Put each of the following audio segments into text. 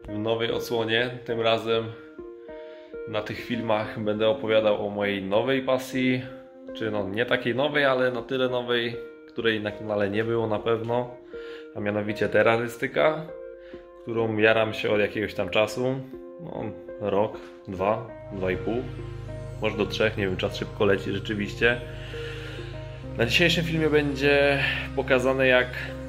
w nowej odsłonie. Tym razem na tych filmach będę opowiadał o mojej nowej pasji, czy no nie takiej nowej, ale na tyle nowej, której na kanale nie było na pewno, a mianowicie terrorystyka, którą jaram się od jakiegoś tam czasu, no rok, 2,5, może do 3, nie wiem, czas szybko leci rzeczywiście. Na dzisiejszym filmie będzie pokazane, jak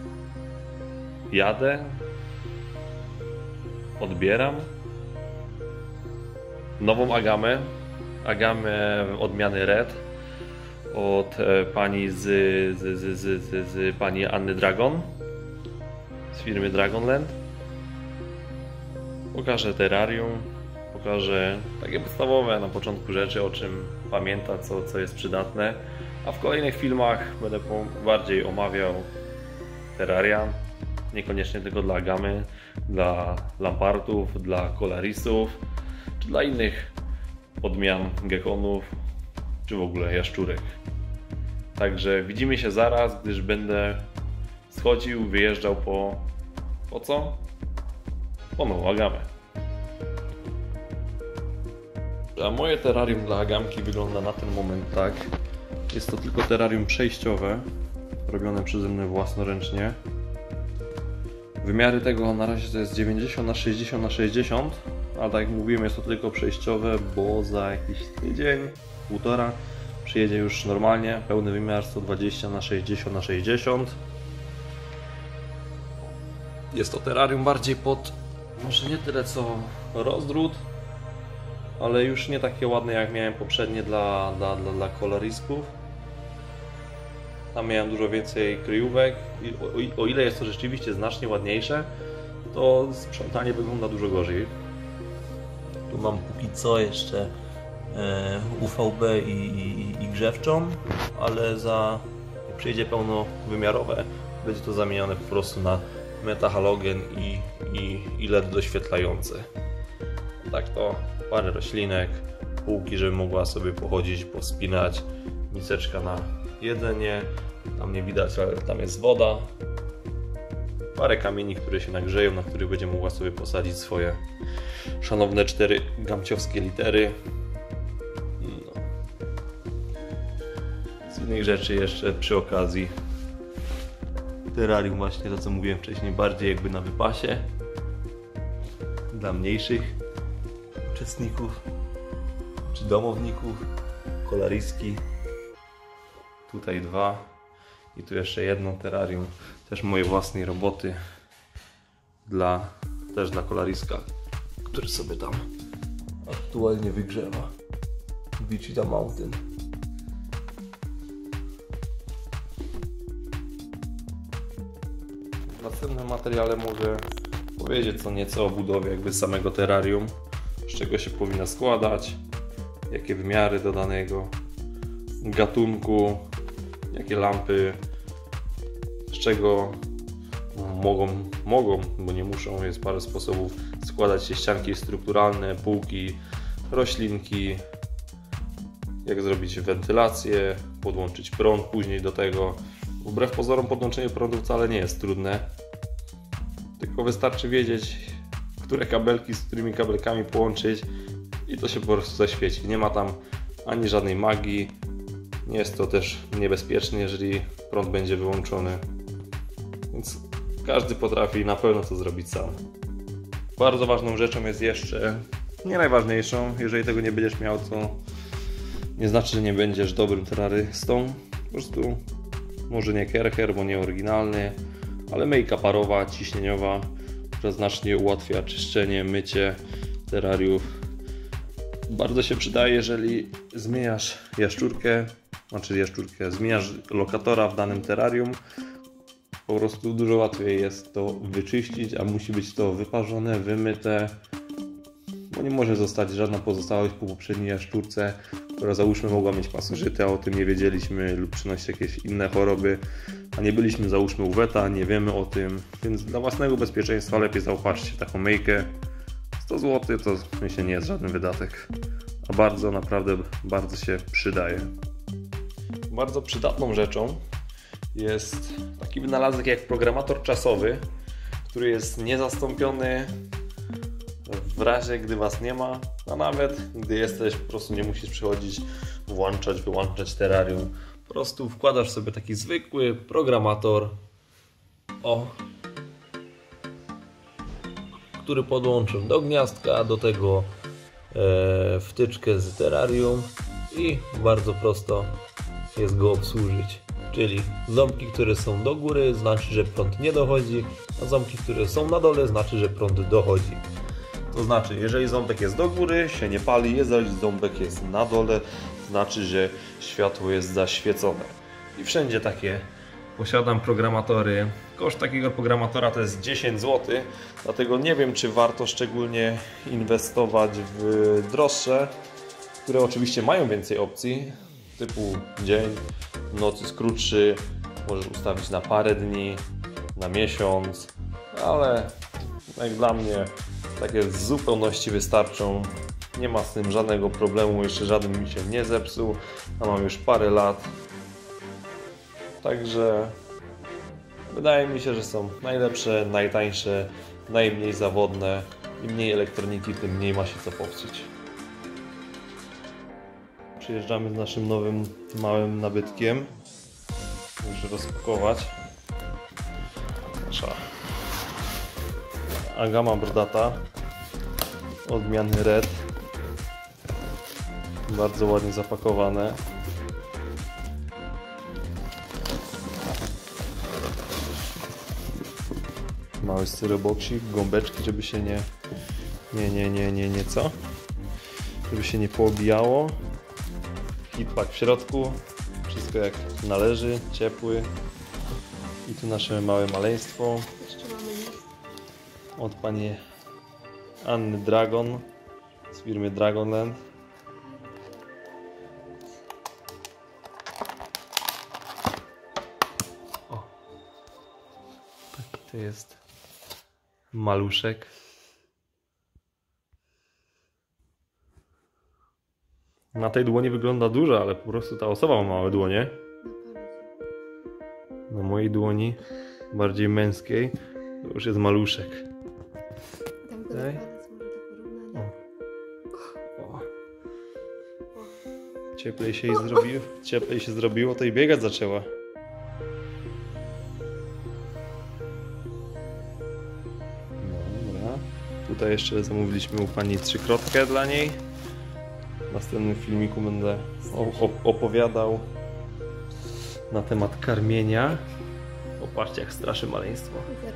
jadę, odbieram nową Agamę odmiany Red od pani z pani Anny Dragon z firmy Dragonland. Pokażę terrarium, pokażę takie podstawowe na początku rzeczy, o czym pamiętać, co jest przydatne, a w kolejnych filmach będę bardziej omawiał terraria, niekoniecznie tylko dla Agamy, dla lampartów, dla kolarisów, czy dla innych odmian gekonów, czy w ogóle jaszczurek. Także widzimy się zaraz, gdyż będę schodził, wyjeżdżał po co? Po nową Agamę. A moje terrarium dla Agamki wygląda na ten moment tak. Jest to tylko terrarium przejściowe, robione przeze mnie własnoręcznie. Wymiary tego na razie to jest 90 na 60 na 60, ale tak jak mówiłem, jest to tylko przejściowe, bo za jakiś tydzień, półtora przyjedzie już normalnie pełny wymiar 120 na 60 na 60. Jest to terrarium bardziej pod, może nie tyle co rozród, ale już nie takie ładne jak miałem poprzednie dla kolorisków. Tam miałem dużo więcej kryjówek i o ile jest to rzeczywiście znacznie ładniejsze, to sprzątanie wygląda dużo gorzej. Tu mam póki co jeszcze UVB i grzewczą, ale jak przyjdzie pełnowymiarowe, będzie to zamienione po prostu na metahalogen i LED doświetlające. Tak to parę roślinek, półki, żeby mogła sobie pochodzić, pospinać, miseczka na jedzenie, tam nie widać, ale tam jest woda, parę kamieni, które się nagrzeją, na których będzie mogła sobie posadzić swoje szanowne 4 gamciowskie litery. No. Z innych rzeczy jeszcze przy okazji terrarium, właśnie to co mówiłem wcześniej, bardziej jakby na wypasie dla mniejszych uczestników czy domowników, kolariski. Tutaj 2 i tu jeszcze jedno terrarium, też mojej własnej roboty, też dla kolariska, który sobie tam aktualnie wygrzewa. Wichita Mountain. W następnym materiale mogę powiedzieć co nieco o budowie jakby samego terrarium, z czego się powinna składać, jakie wymiary do danego gatunku, jakie lampy, z czego mogą, bo nie muszą, jest parę sposobów, składać się ścianki strukturalne, półki, roślinki, jak zrobić wentylację, podłączyć prąd później do tego. Wbrew pozorom podłączenie prądu wcale nie jest trudne, tylko wystarczy wiedzieć, które kabelki z którymi kabelkami połączyć i to się po prostu zaświeci. Nie ma tam ani żadnej magii. Nie jest to też niebezpieczne, jeżeli prąd będzie wyłączony. Więc każdy potrafi na pewno to zrobić sam. Bardzo ważną rzeczą jest jeszcze, nie najważniejszą, jeżeli tego nie będziesz miał, to nie znaczy, że nie będziesz dobrym terrarystą. Po prostu może nie kercher, bo nie oryginalny, ale myjka parowa, ciśnieniowa, która znacznie ułatwia czyszczenie, mycie terrariów. Bardzo się przydaje, jeżeli zmieniasz zmieniasz lokatora w danym terrarium. Po prostu dużo łatwiej jest to wyczyścić, a musi być to wyparzone, wymyte, bo nie może zostać żadna pozostałość po poprzedniej jaszczurce, która załóżmy mogła mieć pasożyty, a o tym nie wiedzieliśmy, lub przynosić jakieś inne choroby, a nie byliśmy załóżmy u weta, nie wiemy o tym, więc dla własnego bezpieczeństwa lepiej zaopatrzyć się w taką myjkę. 100 zł to myślę nie jest żaden wydatek, a bardzo, naprawdę bardzo się przydaje. Bardzo przydatną rzeczą jest taki wynalazek jak programator czasowy, który jest niezastąpiony w razie gdy Was nie ma, a nawet gdy jesteś, po prostu nie musisz przychodzić, włączać, wyłączać terrarium. Po prostu wkładasz sobie taki zwykły programator, który podłączę do gniazdka, do tego wtyczkę z terrarium i bardzo prosto jest go obsłużyć. Czyli ząbki, które są do góry, znaczy, że prąd nie dochodzi, a ząbki, które są na dole, znaczy, że prąd dochodzi. To znaczy, jeżeli ząbek jest do góry, się nie pali, jeżeli ząbek jest na dole, znaczy, że światło jest zaświecone. I wszędzie takie posiadam programatory. Koszt takiego programatora to jest 10 zł, dlatego nie wiem, czy warto szczególnie inwestować w droższe, które oczywiście mają więcej opcji, typu dzień, noc jest krótszy, możesz ustawić na parę dni, na miesiąc, ale jak dla mnie takie w zupełności wystarczą. Nie ma z tym żadnego problemu, jeszcze żaden mi się nie zepsuł, a mam już parę lat. Także wydaje mi się, że są najlepsze, najtańsze, najmniej zawodne. Im mniej elektroniki, tym mniej ma się co popsuć. Przyjeżdżamy z naszym nowym, małym nabytkiem. Muszę rozpakować. Nasza Agama brodata. Odmiany Red. Bardzo ładnie zapakowane. Mały styroboksik, gąbeczki, żeby się nie co? Żeby się nie poobijało. Hitpack w środku. Wszystko jak należy, ciepły. I tu nasze małe maleństwo. Od pani Anny Dragon z firmy Dragonland. O, taki to jest maluszek. Na tej dłoni wygląda dużo, ale po prostu ta osoba ma małe dłonie. Na mojej dłoni, bardziej męskiej, to już jest maluszek. Tutaj. Cieplej się zrobiło, to i biegać zaczęła. Dobra. Tutaj jeszcze zamówiliśmy u pani trzykrotkę dla niej. W następnym filmiku będę opowiadał na temat karmienia. Popatrzcie, jak straszy maleństwo.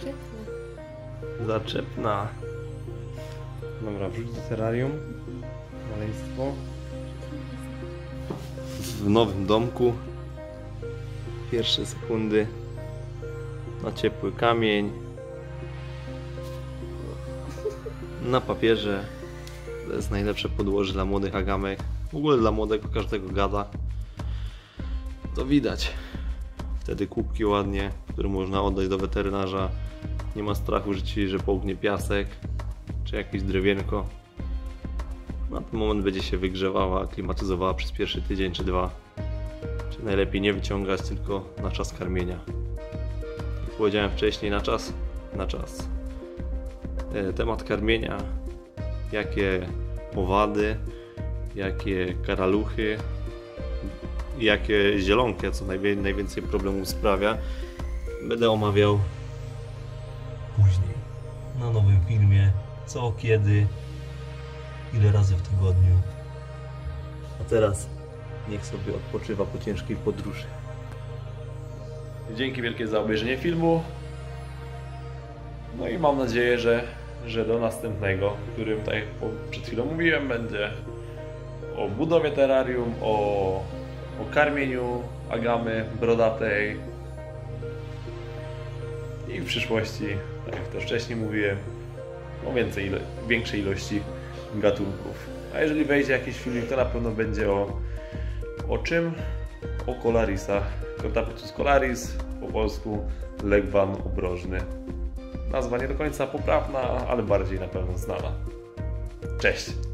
Zaczepna. Dobra, wrzuć do terrarium maleństwo. W nowym domku. Pierwsze sekundy na ciepły kamień. Na papierze. To jest najlepsze podłoże dla młodych agamek. W ogóle dla młodego każdego gada. To widać. Wtedy kubki ładnie, które można oddać do weterynarza. Nie ma strachu, że połknie piasek czy jakieś drewienko. Na ten moment będzie się wygrzewała, klimatyzowała przez pierwszy tydzień czy dwa. Czy najlepiej nie wyciągać, tylko na czas karmienia. Jak powiedziałem wcześniej, na czas. Temat karmienia. Jakie owady, jakie karaluchy, jakie zielonki, co najwięcej problemów sprawia, będę omawiał później na nowym filmie, co, kiedy, ile razy w tygodniu. A teraz niech sobie odpoczywa po ciężkiej podróży. Dzięki wielkie za obejrzenie filmu. No i mam nadzieję, że do następnego, w którym, tak jak przed chwilą mówiłem, będzie o budowie terrarium, o karmieniu agamy brodatej i w przyszłości, tak jak to wcześniej mówiłem, o większej ilości gatunków. A jeżeli wejdzie jakiś filmik, to na pewno będzie o czym? O kolarisach. Cortaphytus colaris, po polsku legwan obrożny. Nazwa nie do końca poprawna, ale bardziej na pewno znana. Cześć!